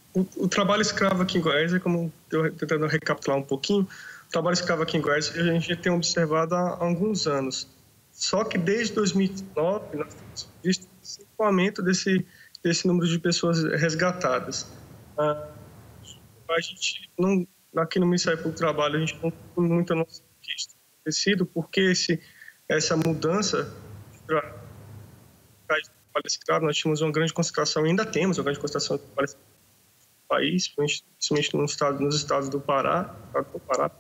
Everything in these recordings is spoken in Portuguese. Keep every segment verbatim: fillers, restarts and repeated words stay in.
O, o trabalho escravo aqui em Goiás é como, eu tentando recapitular um pouquinho, o trabalho escravo aqui em Goiás a gente tem observado há, há alguns anos. Só que desde dois mil e dezenove nós temos visto um aumento desse, desse número de pessoas resgatadas. Ah, a gente não, aqui no Ministério Público do Trabalho, a gente não tem muita noção do que isso tem acontecido, porque esse, essa mudança para trabalho escravo, nós tínhamos uma grande concentração, ainda temos uma grande concentração de trabalho escravo no país, principalmente no estado, nos estados do Pará, do Pará.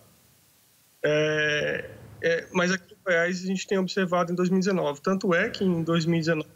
É, é, mas aqui em Goiás a gente tem observado em dois mil e dezenove. Tanto é que em dois mil e dezenove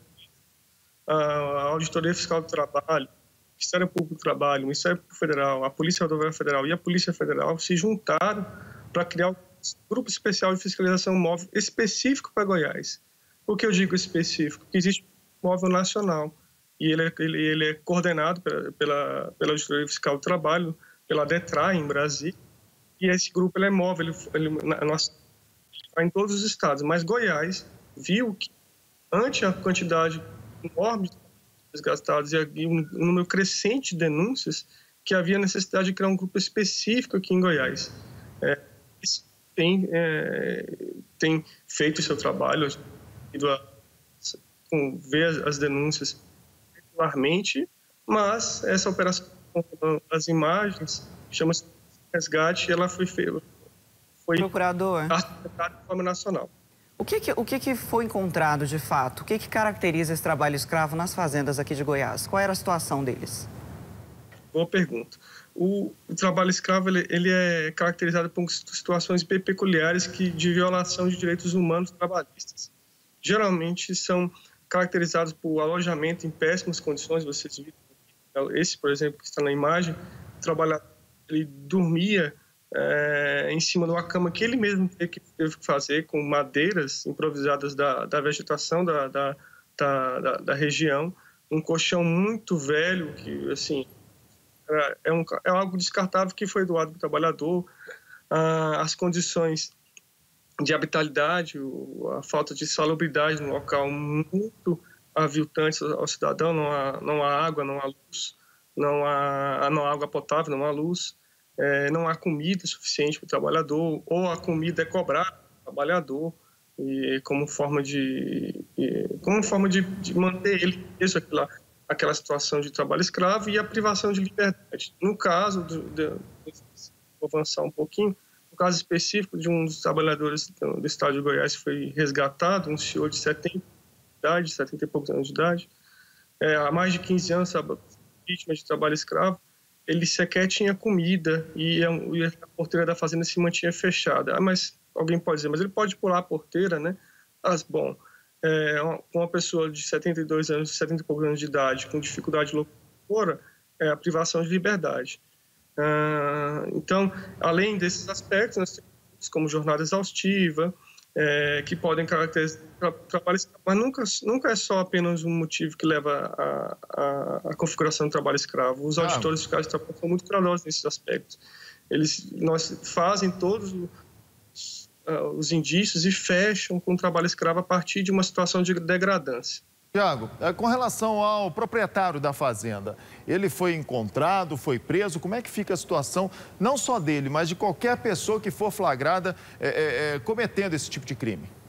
a Auditoria Fiscal do Trabalho, o Ministério Público do Trabalho, o Ministério Público Federal, a Polícia Rodoviária Federal e a Polícia Federal se juntaram para criar um grupo especial de fiscalização móvel específico para Goiás. Por que eu digo específico? Porque existe um móvel nacional e ele é, ele, ele é coordenado pela, pela, pela Auditoria Fiscal do Trabalho, pela DETRA em Brasília, e esse grupo ele é móvel, ele, ele, nós, ele vai em todos os estados, mas Goiás viu que, ante a quantidade enorme de resgatados e um número crescente de denúncias, que havia necessidade de criar um grupo específico aqui em Goiás. É, tem, é, tem feito o seu trabalho, ido a, com, ver as denúncias regularmente, mas essa operação, as imagens, chama-se resgate, ela foi feita, foi Procurador, de forma nacional. O que, que, o que, que foi encontrado de fato? O que, que caracteriza esse trabalho escravo nas fazendas aqui de Goiás? Qual era a situação deles? Boa pergunta. O, o trabalho escravo ele, ele é caracterizado por situações bem peculiares que, de violação de direitos humanos trabalhistas. Geralmente são caracterizados por alojamento em péssimas condições. Vocês viram esse, por exemplo, que está na imagem, o trabalhador ele dormia É, em cima de uma cama que ele mesmo teve que, teve que fazer com madeiras improvisadas da, da vegetação da, da, da, da região, um colchão muito velho que assim é, um, é algo descartável que foi doado para o trabalhador. Ah, as condições de habitabilidade, a falta de salubridade no local muito aviltantes ao cidadão, não há, não há água, não há luz, não há, não há água potável, não há luz. É, não há comida suficiente para o trabalhador, ou a comida é cobrada para o trabalhador e como forma de, e, como forma de, de manter ele preso aquela, aquela situação de trabalho escravo e a privação de liberdade. No caso, do, do, vou avançar um pouquinho, no caso específico de um dos trabalhadores do, do estado de Goiás que foi resgatado, um senhor de setenta de idade, setenta e poucos anos de idade, é, há mais de quinze anos, sabe, vítima de trabalho escravo. Ele sequer tinha comida e a porteira da fazenda se mantinha fechada. Ah, mas alguém pode dizer, mas ele pode pular a porteira, né? Mas, bom, é, uma pessoa de setenta e dois anos, setenta e poucos anos de idade, com dificuldade locomotora, é a privação de liberdade. Ah, então, além desses aspectos, nós temos como jornada exaustiva, É, que podem caracterizar trabalho escravo, mas nunca, nunca é só apenas um motivo que leva à configuração do trabalho escravo. Os auditores ah. fiscais de trabalho são muito cuidadosos nesses aspectos. Eles nós fazem todos os, uh, os indícios e fecham com o trabalho escravo a partir de uma situação de degradância. Tiago, com relação ao proprietário da fazenda, ele foi encontrado, foi preso, como é que fica a situação, não só dele, mas de qualquer pessoa que for flagrada é, é, é, cometendo esse tipo de crime?